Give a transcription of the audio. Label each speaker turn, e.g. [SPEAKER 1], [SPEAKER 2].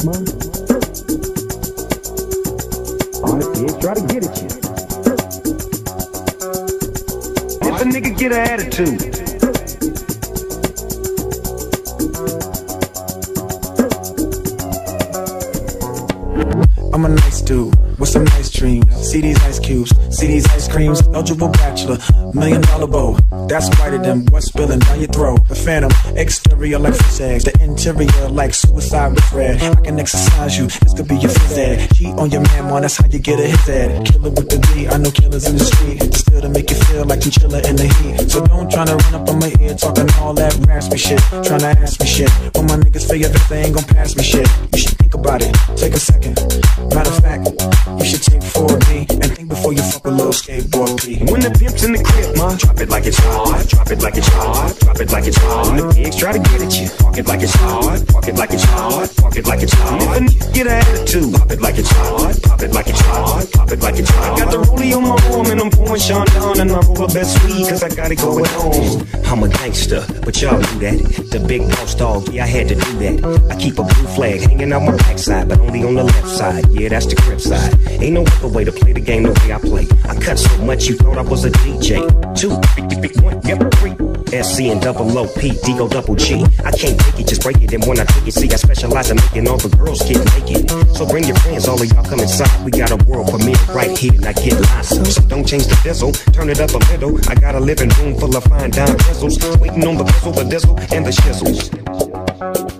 [SPEAKER 1] man. All the pigs try to get at you. If a nigga get an attitude,
[SPEAKER 2] I'm a nice dude with some nice dreams. See these ice cubes, see these ice creams. Eligible bachelor, $1 million bow. That's whiter than what's spilling down your throat. The phantom, exterior like fish eggs, the interior like suicide with red. I can exercise you, this could be your phys ed. Cheat on your man, man, that's how you get a his ed. Killer with the D, I know killers in the street. Still to make you feel like you chiller in the heat. So don't tryna run up on my ear talking all that raspy shit. Tryna ask me shit. When my niggas figure that they ain't gon' pass me shit. You should think about it, take a second. Matter of fact, you should take 4B and think before you fuck a little skateboard P.
[SPEAKER 1] when the pimp's in the crib, man, drop it like it's hard, drop it like it's hard, drop it like it's hard. When the pigs try to get at you, park it like it's hard, park it like it's hard, park it like it's hard. If a nigga get an attitude, pop it like it's hard, pop it like it's hard, pop it like it's hard. Got the rollie on my arm and I'm pouring Sean down and I roll up that sweet cause I got it going on.
[SPEAKER 3] I'm a gangster, but y'all knew that. The big boss dog, yeah, I had to do that. I keep a blue flag hanging out my backside, but only on the left side. Yeah, that's the grip side. Ain't no other way to play the game the way I play. I cut so much you thought I was a DJ. 2, 1, yep, 3. SC and double OP, D-O double G. I can't take it, just break it. And when I take it, see, I specialize in making all the girls get naked. So bring your friends, all of y'all come inside. We got a world premiere right here, and I get lots of. So don't change the diesel, turn it up a little. I got a living room full of fine dime bezels, waiting on the pistol, the diesel, and the shizzles.